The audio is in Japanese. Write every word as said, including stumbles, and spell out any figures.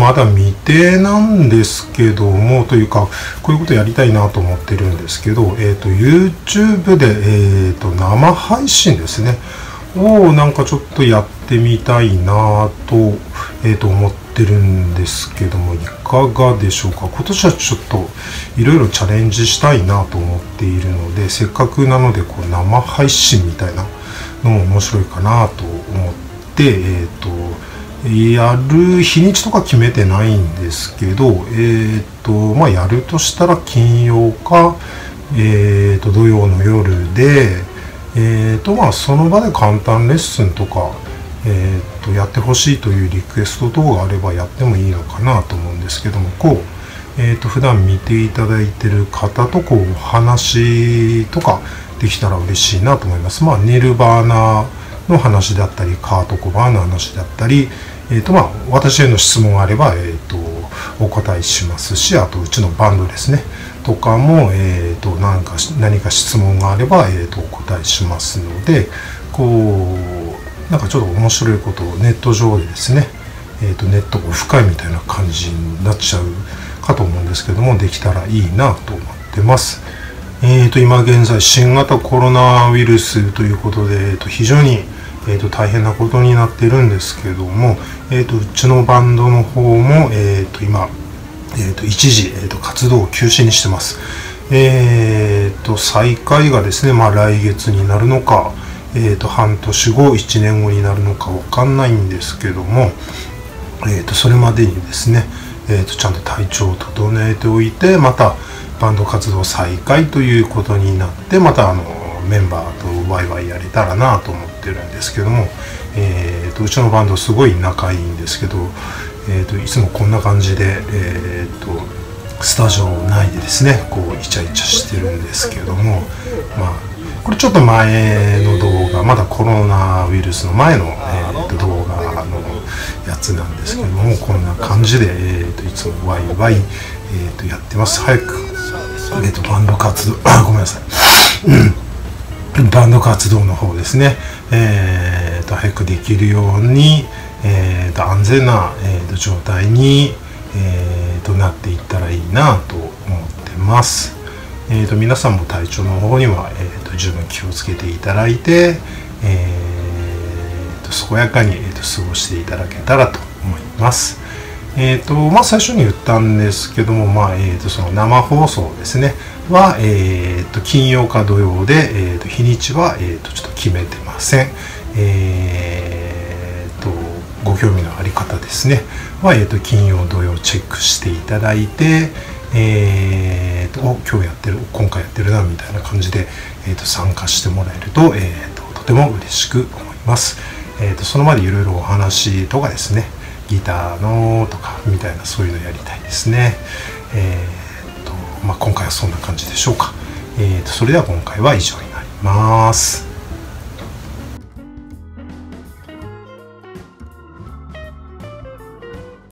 まだ未定なんですけども、というかこういうことやりたいなと思ってるんですけど、えー、と YouTube で、えー、と生配信ですねをなんかちょっとやってみたいなと、えー、と思ってるんですけども、いかがでしょうか。今年はちょっといろいろチャレンジしたいなと思っているので、せっかくなのでこう生配信みたいなのも面白いかなと思って、えー、とやる日にちとか決めてないんですけど、えー、とまあやるとしたら金曜か、えー、と土曜の夜で、えーとまあ、その場で簡単レッスンとか、えー、とやってほしいというリクエスト等があればやってもいいのかなと思うんですけども、こう、えー、と普段見ていただいてる方とこうお話とかできたら嬉しいなと思います。まあ、ネルバーナの話だったり、カート・コバーンの話だったり、えーとまあ、私への質問があれば、えー、とお答えしますし、あとうちのバンドですねとかも、えー、と何か何か質問があれば、えー、とお答えしますので、こうなんかちょっと面白いことをネット上でですね、えー、とネットオフ会みたいな感じになっちゃうかと思うんですけども、できたらいいなと思ってます。えー、と今現在新型コロナウイルスということで、えー、と非常にえーと大変なことになっているんですけども、えー、とうちのバンドの方も、えー、と今、えー、と一時、えー、と活動を休止にしてます。えー、と再開がですね、まあ、来月になるのか、えー、と半年後いちねんごになるのかわかんないんですけども、えー、とそれまでにですね、えー、とちゃんと体調を整えておいて、またバンド活動再開ということになって、またあのメンバーとワイワイやれたらなと思ってるんですけども、えー、とうちのバンドすごい仲いいんですけど、えー、といつもこんな感じで、えー、とスタジオ内でですねこうイチャイチャしてるんですけども、まあこれちょっと前の動画、まだコロナウイルスの前の、えー、と動画のやつなんですけども、こんな感じで、えー、といつもワイワイ、えー、とやってます。早く、えー、とバンド活動あごめんなさいバンド活動の方ですね、えー、と早くできるように、えー、と安全な、えー、と状態に、えー、となっていったらいいなと思ってます。えー、と皆さんも体調の方には、えー、と十分気をつけていただいて、えー、と健やかに、えー、と過ごしていただけたらと思います。えーとまあ、最初に言ったんですけども、まあえー、とその生放送ですねは、えー、と金曜か土曜で、えー、と日にちは、えー、とちょっと決めてません。えー、とご興味のあり方ですねは、えー、と金曜土曜チェックしていただいて、えー、と今日やってる今回やってるなみたいな感じで、えー、と参加してもらえると、えー、ととても嬉しく思います。えー、とその場でいろいろお話とかですね、ギターのとかみたいなそういうのやりたいですね。えーとまあ、今回はそんな感じでしょうか。えーとそれでは今回は以上になります。